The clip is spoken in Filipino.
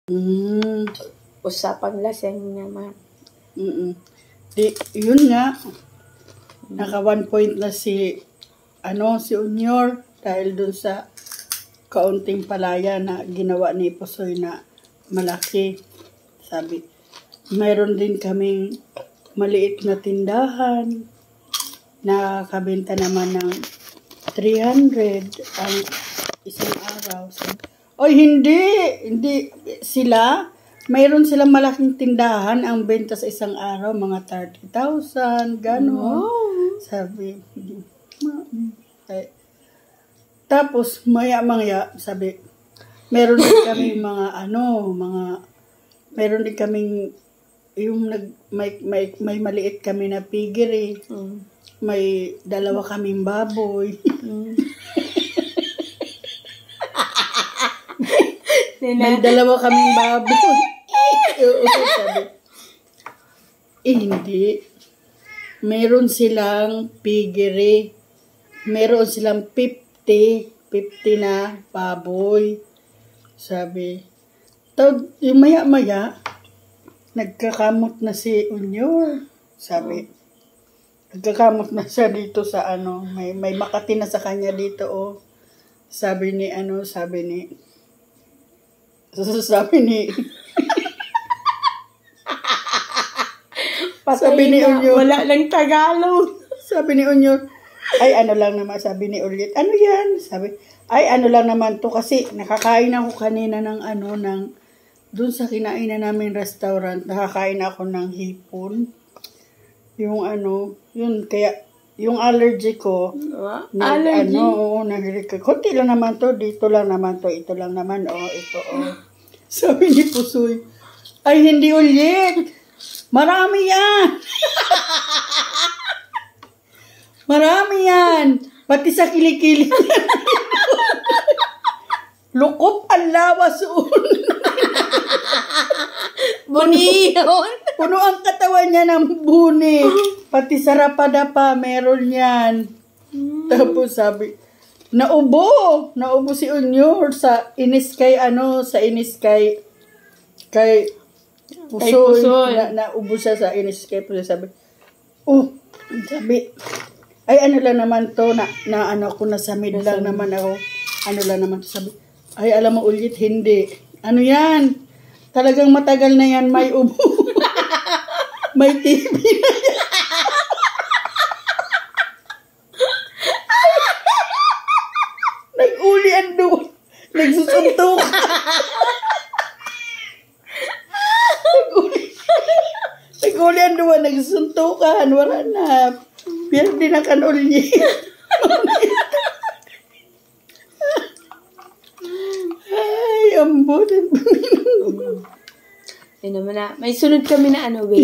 Mm. Usapang laseng naman. Di, yun nga. Naka 1 point na si Unyor dahil dun sa kaunting palaya na ginawa ni Pusoy na malaki. Sabi, mayroon din kaming maliit na tindahan na kabenta naman ng 300 ang isang araw. Oy, hindi sila. Mayroon silang malaking tindahan, ang benta sa isang araw, mga 30,000, gano'n. Wow. Sabi, tapos, maya-maya, sabi, meron din kami meron din kaming, may maliit kami na piggery, may 2 kaming baboy. May 2 kaming baboy. Sabi, hindi. Meron silang piggery. Meron silang 50 na baboy. Sabi, yung maya-maya, nagkakamot na si Unyor. Sabi, nagkakamot na siya dito sa may Makati na sa kanya dito, oh. Sabi ni Unyor, wala lang Tagalog. Sabi ni Unyor, ay lang naman, sabi ni Ulit, ano yan? Sabi, ay lang naman to kasi nakakain ako kanina ng dun sa kinainan namin restaurant, nakakain ako ng hipon. Yung yun, kaya, yung allergy ko, allergy? nahilig ko. Kunti lang naman to, dito lang naman to, ito lang naman, ito, Sabi ni Pusoy, ay hindi Ulit, marami yan. Marami yan. Pati sa kilikili. Lukop ang lawas. Buni yun. Puno ang katawan niya ng buni. Pati sa rapadapa, meron yan. Tapos sabi, naubo si Unyor sa inis kay Pusoy. Naubo siya sa inis kay Pusoy. Sabi, ay lang naman to, ko nasa mid lang naman ako. Lang naman to, sabi, ay alam mo Ulit, hindi. Ano yan? Talagang matagal na yan, may ubo. May TV na yan. Nag-uli ang duwa. Nagsusuntok. Nag-uli ang duwa, nagsusuntukan. Wala na. Pero di na kanulye. Ay, ambot. May sunod kami na